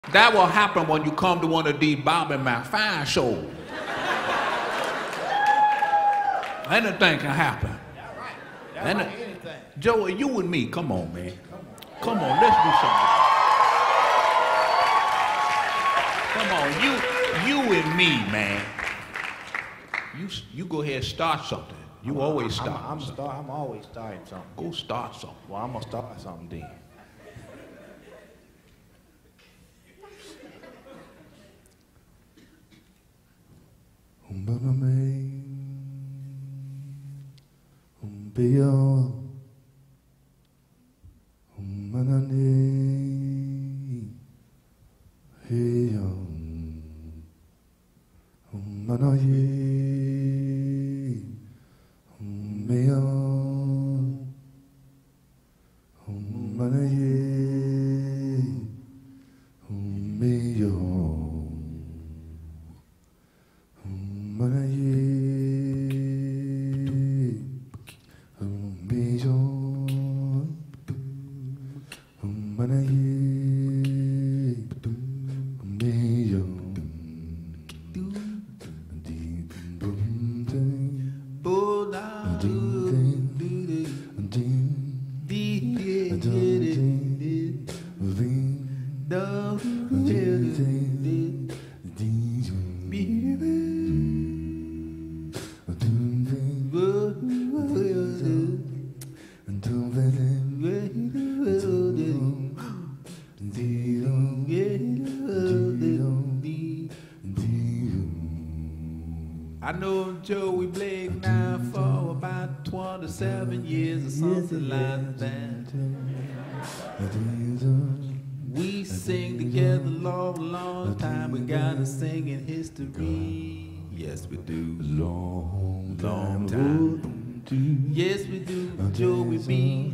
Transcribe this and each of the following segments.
That will happen when you come to one of these Bobby McFerrin shows. Anything can happen. Anything. Joey, you and me, come on, man. Come on, let's do something. Come on, you and me, man. You go ahead and start something. You always start. I'm always starting something. Go start something. Well, I'm gonna start something then. I know Joey Blake now for about 27 years or something like that. We sing together long time. We got a singing history. Yes, we do. Long time. Yes, we do. Joey B.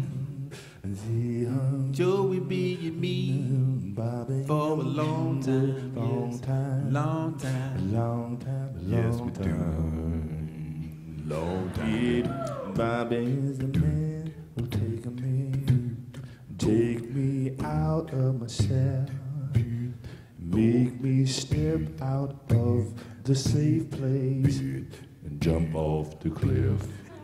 Joey B and me for a long time. Long time. Yes, we do. Long time. Bobby is the man who take me out of my shell, make me step out of the safe place and jump off the cliff.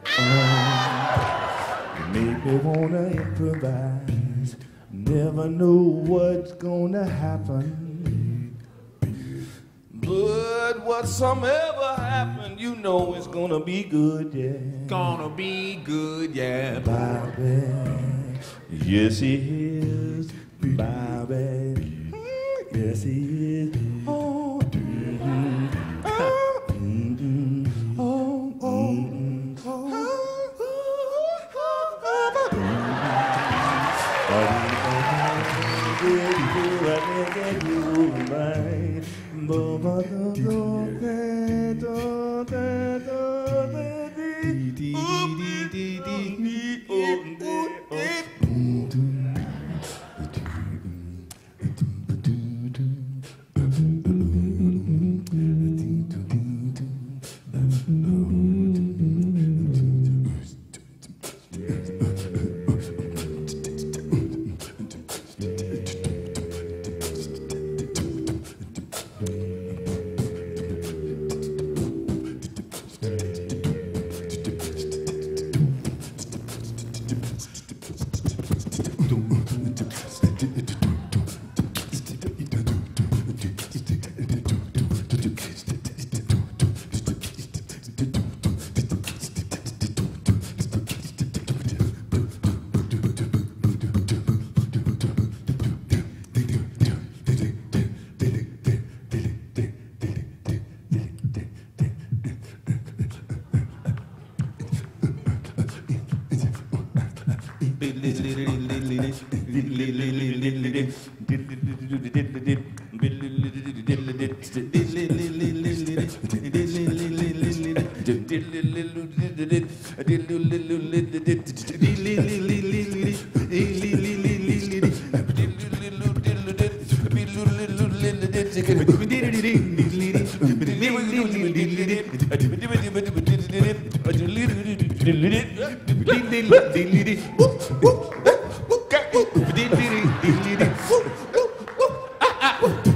Make me wanna improvise, never know what's gonna happen. But whatsoever happen, you know it's gonna be good, yeah. Gonna be good, yeah. Bobby, yes he is. Bobby, yes he is. Oh,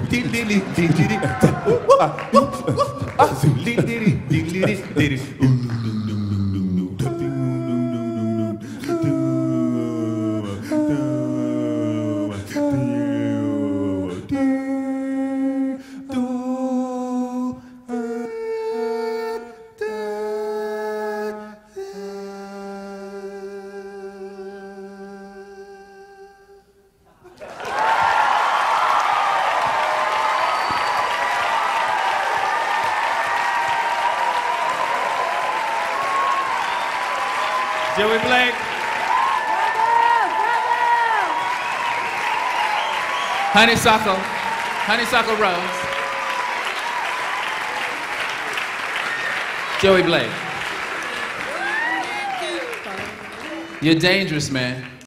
Joey Blake. Honeysuckle Rose. Joey Blake. You're dangerous, man.